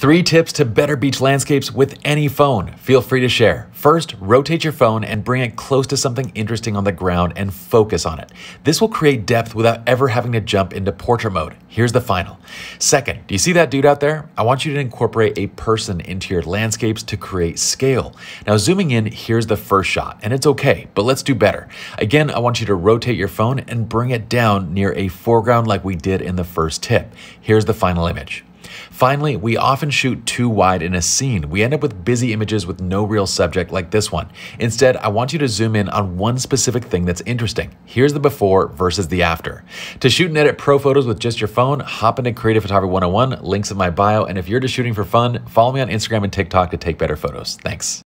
3 tips to better beach landscapes with any phone. Feel free to share. First, rotate your phone and bring it close to something interesting on the ground and focus on it. This will create depth without ever having to jump into portrait mode. Here's the final. Second, do you see that dude out there? I want you to incorporate a person into your landscapes to create scale. Now zooming in, here's the first shot, and it's okay, but let's do better. Again, I want you to rotate your phone and bring it down near a foreground like we did in the first tip. Here's the final image. Finally, we often shoot too wide in a scene. We end up with busy images with no real subject like this one. Instead, I want you to zoom in on one specific thing that's interesting. Here's the before versus the after. To shoot and edit pro photos with just your phone, hop into Creative Photography 101, links in my bio, and if you're just shooting for fun, follow me on Instagram and TikTok to take better photos. Thanks.